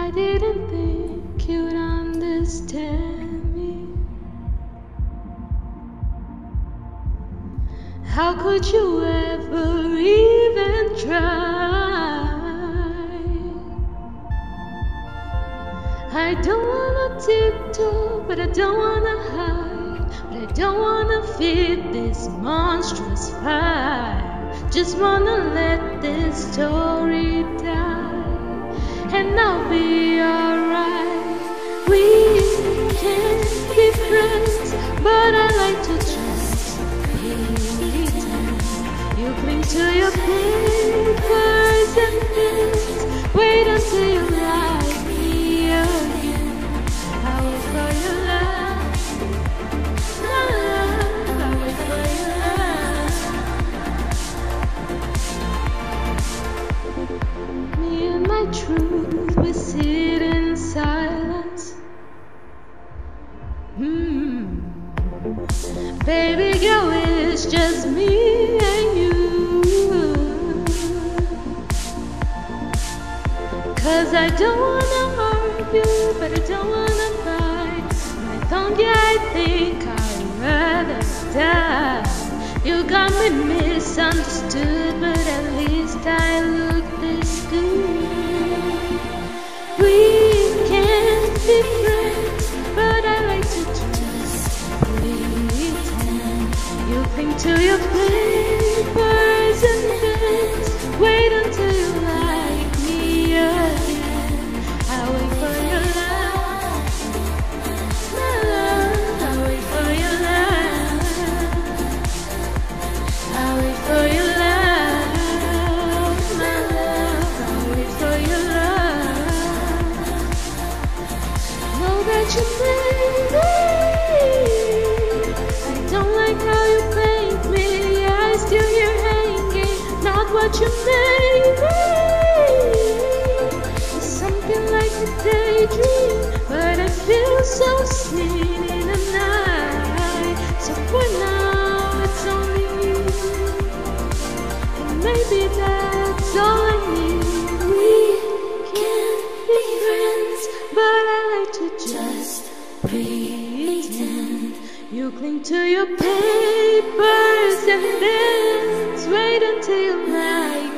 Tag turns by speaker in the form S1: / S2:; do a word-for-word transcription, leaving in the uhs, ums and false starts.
S1: I didn't think you'd understand me. How could you ever even try? I don't wanna tiptoe, but I don't wanna hide. But I don't wanna feed this monstrous fire. Just wanna let this story die, and I'll be alright. We can't be friends, but I like to just pretend. You cling to your papers and things. Wait until you like me again. I will for your love, love. I wait for your love. Me and my truth, we sit in silence. Hmm. Baby girl, it's just me and you. 'Cause I don't wanna argue, but I don't wanna fight. When I don't, yeah, I think I'd rather die. You got me misunderstood, but at least I look this good. We can't be friends, but I like to just pretend. You cling to your papers and things. Wait until you like me again. I wait for your love, my love. I wait for your love. I wait for your love, my love. I wait for your love. Know that you made me. I don't like how you paint me. I still hear hanging, not what you made me. It's something like a daydream, but I feel so seen in the night. So for now, it's only you, and maybe that's all I need. We can't be friends, but I like to just pretend. You cling to your papers and things. Wait until you like